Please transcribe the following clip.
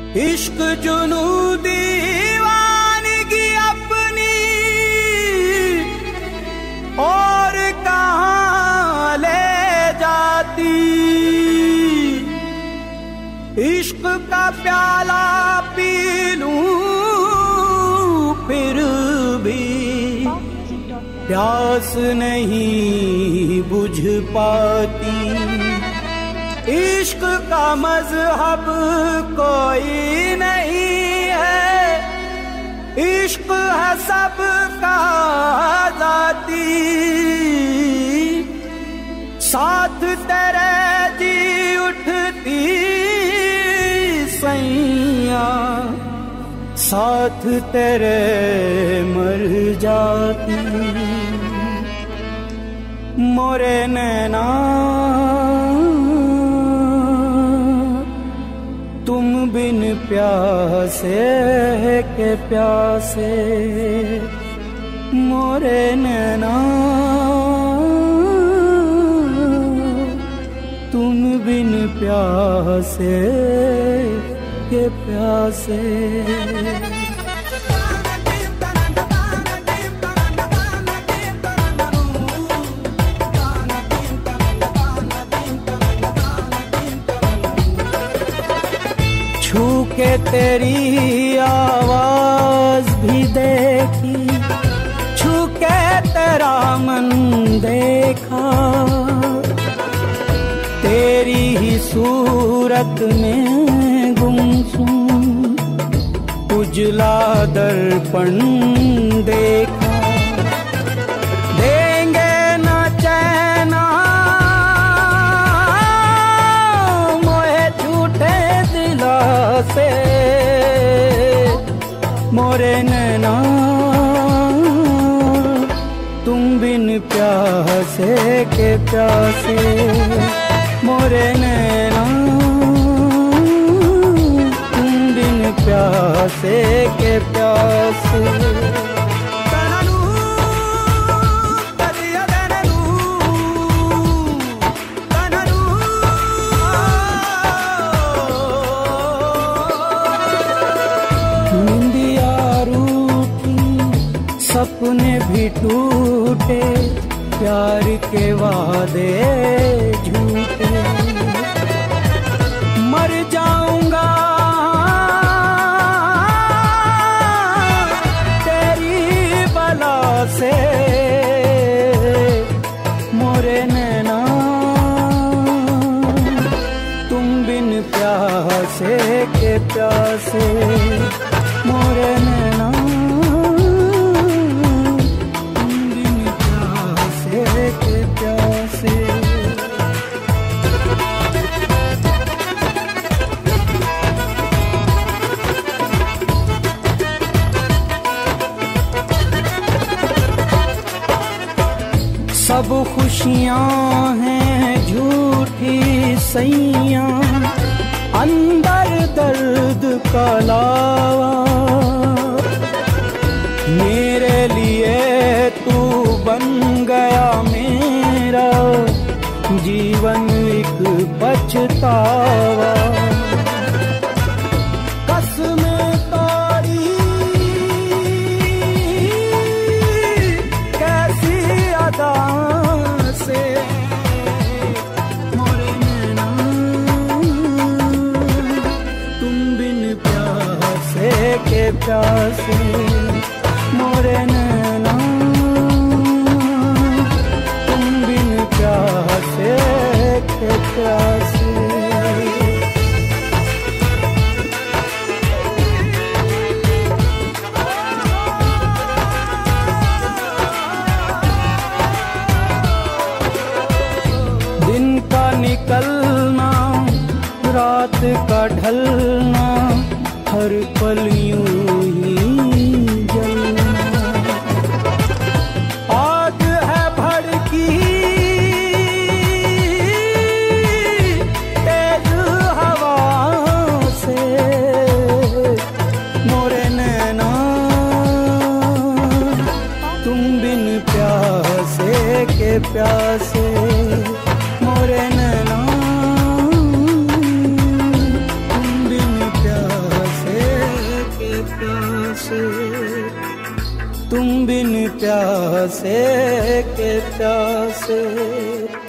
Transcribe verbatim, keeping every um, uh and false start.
इश्क जुनू दीवानगी अपनी और कहाँ ले जाती। इश्क का प्याला पी लूं फिर भी प्यास नहीं बुझ पाती। इश्क का मजहब कोई नहीं है, इश्क है सबका ज़ाती। साथ तेरे जी उठती सैया, साथ तेरे मर जाती। मोरे नैना तुम बिन प्यासे के प्यासे, मोरे नैना तुम बिन प्यासे के प्यासे। छू के तेरी आवाज भी देखी, छू के तेरा मन देखा। तेरी ही सूरत में गुमसुम उजला दर्पण देखा। देंगे न चैना मोहे झूठे दिलासे, मोरे नैना तुम बिन प्यासे के प्यासे। मोरे नैना तुम बिन प्यासे के प्यासे। निंदिया रूठी सपने भी टूटे, प्यार के वादे झूठे। मर जाऊंगा तेरी बला से, मोरे नैना तुम बिन प्यासे के प्यासे। मोरे नैना के प्यासे। सब खुशियां हैं झूठी सैयां, अंदर दर्द का लावा। मेरे लिए तू बन गया मेरा जीवन एक पछतावा। कसमें तोड़ी कैसी अदा से, मोरे नैना तुम बिन प्यासे के प्यासे। मोरे नैना तुम बिन प्यासे के प्यासे। दिन का निकलना रात का ढलना, हर पल यूं ही जलना। आग है भड़की तेज हवा से, मोरे नैना तुम बिन प्यासे के प्यासे। मोरे नैना तुम बिन प्यासे प्यासे, तुम बिन प्यासे के प्यासे।